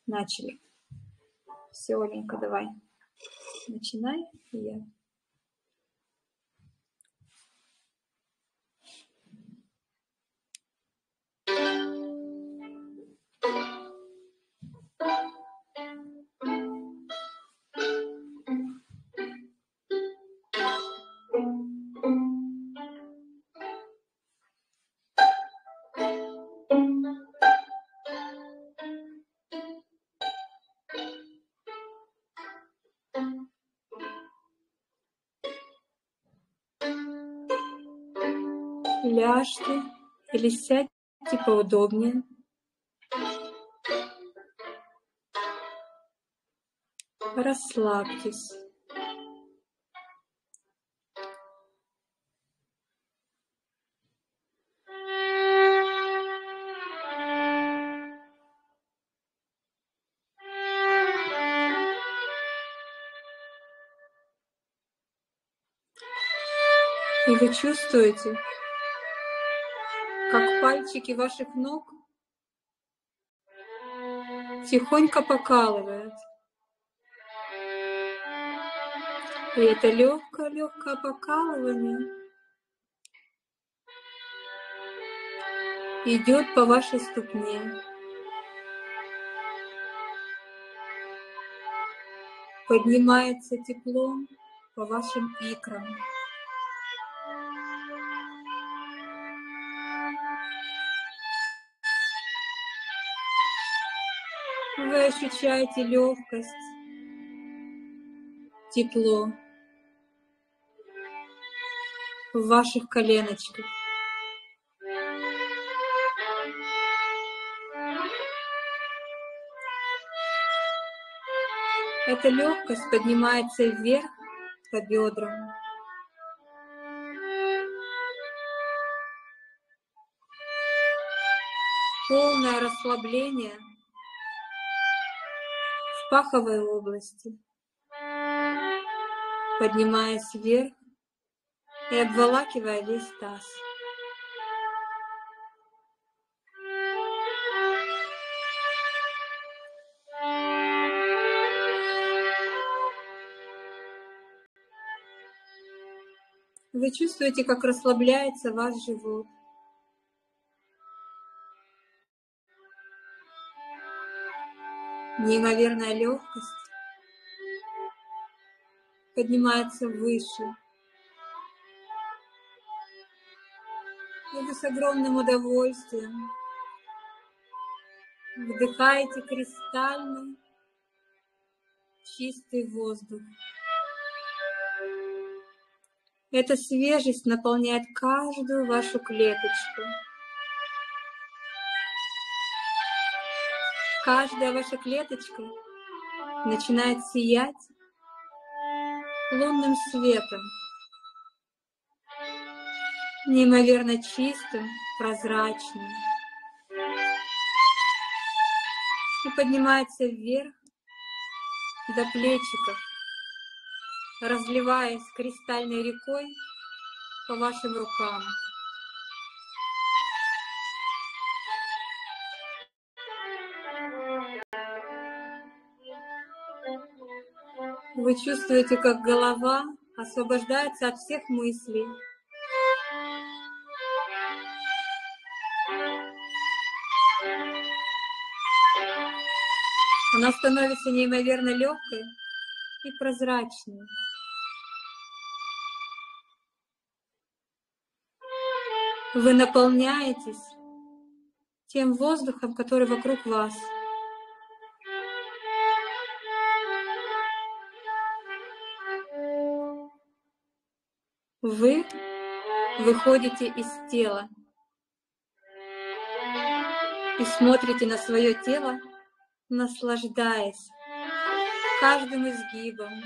Начали. Все, Оленька, давай. Начинай. И я. Ляжьте или сядьте поудобнее. Расслабьтесь. И вы чувствуете, как пальчики ваших ног тихонько покалывают. И это легкое покалывание идет по вашей ступне. Поднимается теплом по вашим икрам. Вы ощущаете легкость, тепло в ваших коленочках. Эта легкость поднимается вверх по бедрам. Полное расслабление в паховой области, поднимаясь вверх и обволакивая весь таз. Вы чувствуете, как расслабляется ваш живот. Неимоверная легкость поднимается выше. И вы с огромным удовольствием вдыхаете кристальный, чистый воздух. Эта свежесть наполняет каждую вашу клеточку. Каждая ваша клеточка начинает сиять лунным светом, неимоверно чистым, прозрачным, и поднимается вверх до плечиков, разливаясь кристальной рекой по вашим рукам. Вы чувствуете, как голова освобождается от всех мыслей. Она становится неимоверно легкой и прозрачной. Вы наполняетесь тем воздухом, который вокруг вас. Вы выходите из тела и смотрите на свое тело, наслаждаясь каждым изгибом,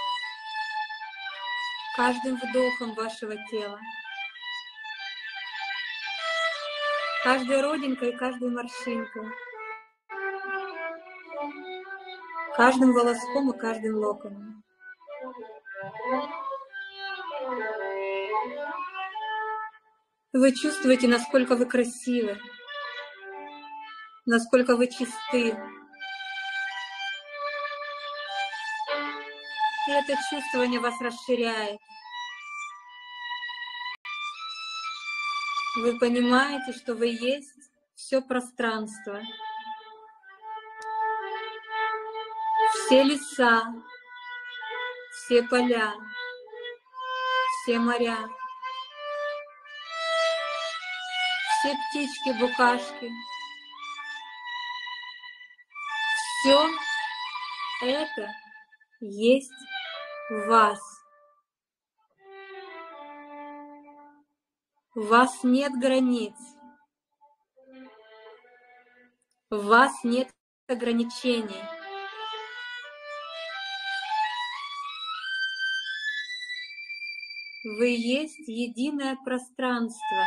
каждым вдохом вашего тела, каждой родинкой, каждой морщинкой, каждым волоском и каждым локоном. Вы чувствуете, насколько вы красивы, насколько вы чисты, И это чувствование вас расширяет. Вы понимаете, что вы есть все пространство, все леса, все поля, все моря, все птички, букашки. Все это есть в вас. У вас нет границ. У вас нет ограничений. Вы есть единое пространство,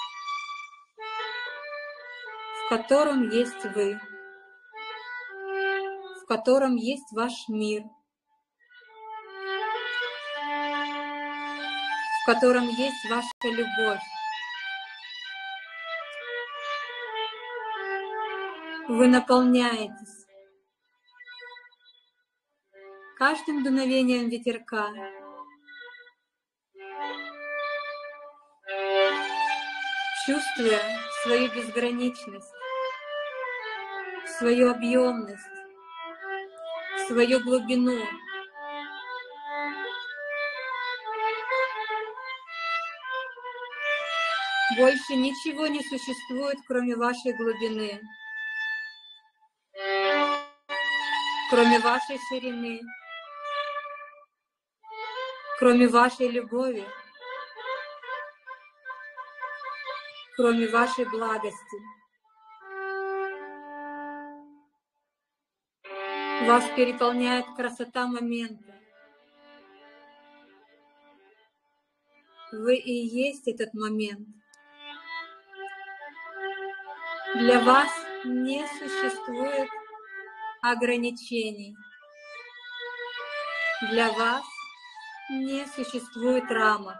в котором есть вы, в котором есть ваш мир, в котором есть ваша любовь. Вы наполняетесь каждым дуновением ветерка, чувствуя свою безграничность, свою объемность, свою глубину. Больше ничего не существует, кроме вашей глубины, кроме вашей ширины, кроме вашей любови, кроме вашей благости. Вас переполняет красота момента. Вы и есть этот момент. Для вас не существует ограничений. Для вас не существует рамок.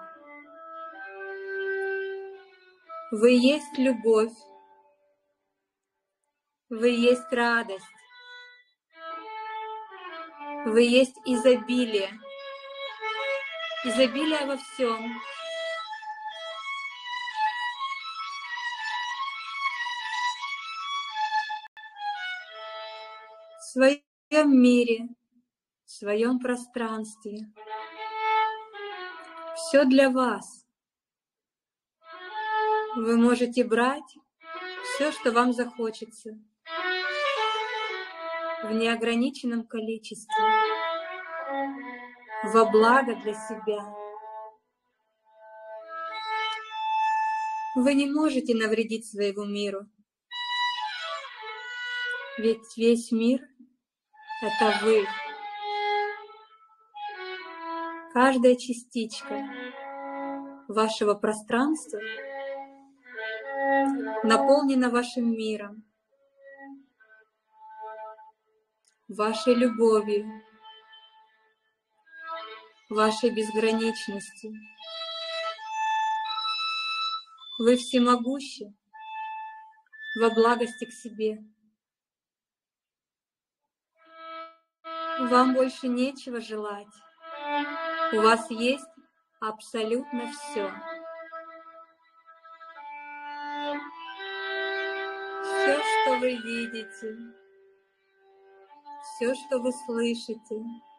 Вы есть любовь. Вы есть радость. Вы есть изобилие. Изобилие во всем. В своем мире, в своем пространстве. Все для вас. Вы можете брать все, что вам захочется, в неограниченном количестве, во благо для себя. Вы не можете навредить своему миру, ведь весь мир — это вы. Каждая частичка вашего пространства наполнена вашим миром, вашей любовью, вашей безграничностью. Вы всемогущи во благости к себе. Вам больше нечего желать. У вас есть абсолютно все. Все, что вы видите, все, что вы слышите,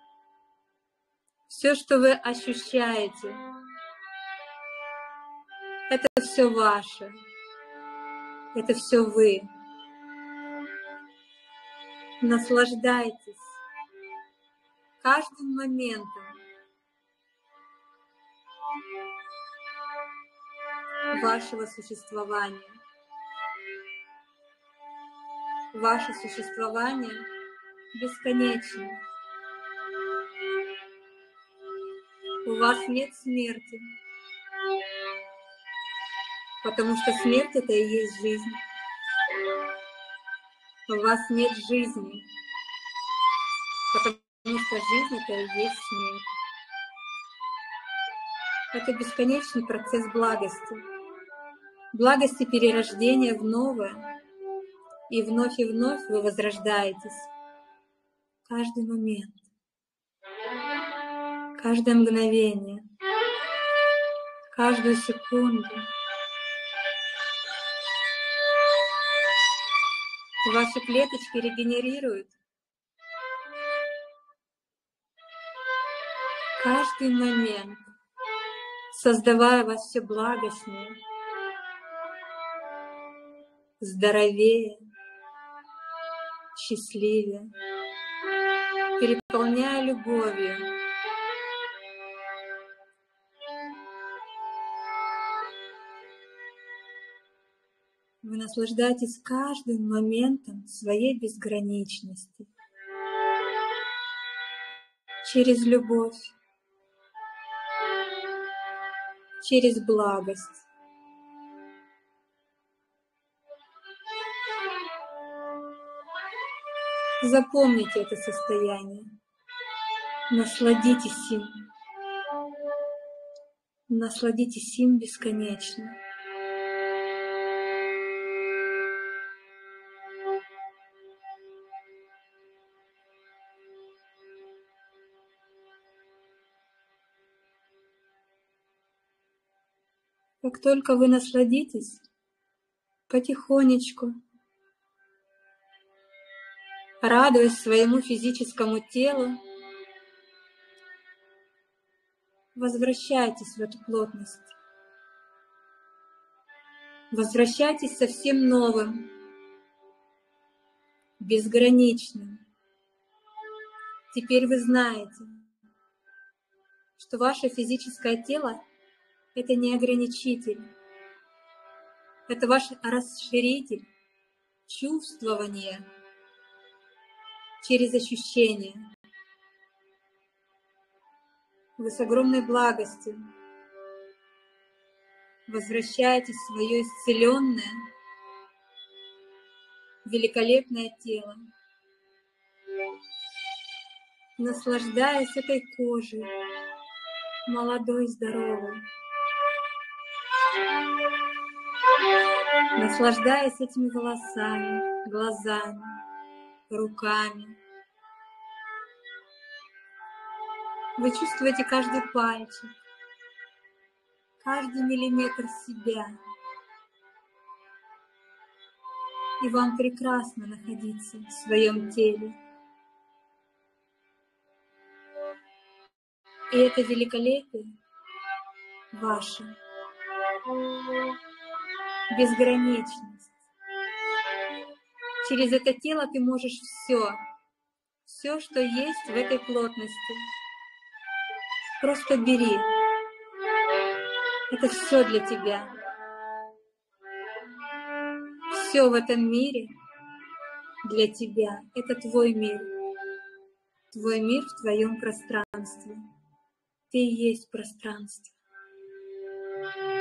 все, что вы ощущаете, это все ваше, это все вы. Наслаждайтесь каждым моментом вашего существования. Ваше существование бесконечно. У вас нет смерти, потому что смерть — это и есть жизнь. У вас нет жизни, потому что жизнь — это и есть смерть. Это бесконечный процесс благости. Благости перерождения в новое. И вновь вы возрождаетесь. Каждый момент. каждое мгновение, каждую секунду. Ваши клеточки регенерируют каждый момент, создавая вас все благостнее, здоровее, счастливее, переполняя любовью. Вы наслаждаетесь каждым моментом своей безграничности через любовь, через благость. Запомните это состояние, насладитесь им бесконечно. Как только вы насладитесь, потихонечку, радуясь своему физическому телу, возвращайтесь в эту плотность. Возвращайтесь совсем новым, безграничным. Теперь вы знаете, что ваше физическое тело — это не ограничитель, это ваш расширитель чувствования через ощущения. Вы с огромной благостью возвращаетесь в свое исцеленное, великолепное тело, наслаждаясь этой кожей, молодой, здоровой, наслаждаясь этими волосами, глазами, руками. Вы чувствуете каждый пальчик, каждый миллиметр себя. И вам прекрасно находиться в своем теле. И это великолепие ваше, безграничность. Через это тело ты можешь все, что есть в этой плотности. Просто бери. Это все для тебя. Все в этом мире для тебя. Это твой мир. Твой мир в твоем пространстве. Ты и есть пространство.